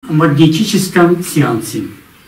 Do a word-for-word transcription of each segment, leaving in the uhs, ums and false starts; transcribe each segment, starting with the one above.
магнетическом сеансе.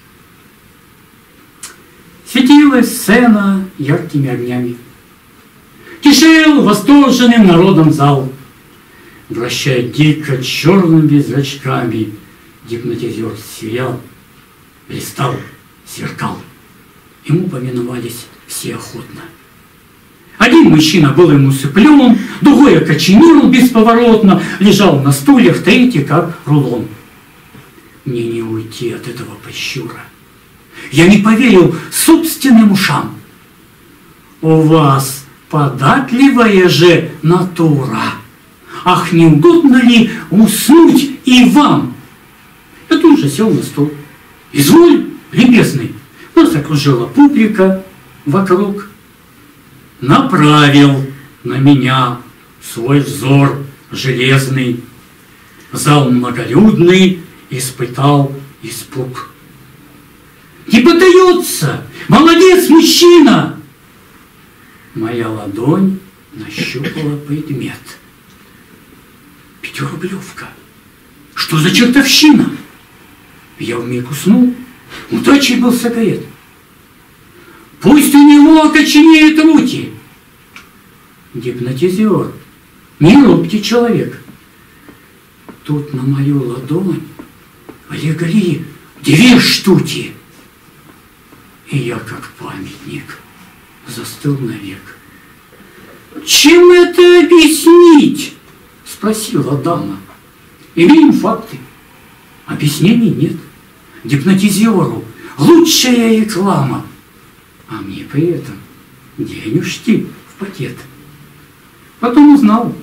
Светилась сцена яркими огнями. Кишел восторженным народом зал. Вращая дико черными зрачками, гипнотизер сиял, блистал, сверкал. Ему поминовались все охотно. Один мужчина был ему усыплен, другой окоченел бесповоротно, лежал на стульях, третий как рулон. Мне не уйти от этого прищура. Я не поверил собственным ушам. У вас податливая же натура. Ах, не угодно ли уснуть и вам? Я тут же сел на стол. Изволь, любезный. Нас окружила публика вокруг. Направил на меня свой взор железный. Зал многолюдный испытал испуг. Не поддается! Молодец, мужчина! Моя ладонь нащупала предмет. Пятирублевка. Что за чертовщина? Я вмиг уснул. Удачей был сигарет. Пусть у него окоченеют руки. Гипнотизер. Не робкий человек. Тут на мою ладонь легли две штуки. И я, как памятник, застыл навек. Чем это объяснить? Спросила дама. Имеем факты. Объяснений нет. Гипнотизеру лучшая реклама. А мне при этом денежки в пакет. Потом узнал.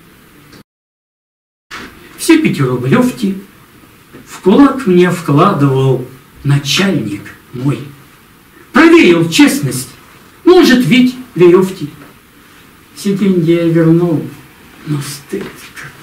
Все пятирублевки в кулак мне вкладывал начальник мой. Проверил честность. Может, ведь веревки. Все деньги я вернул, но стыд как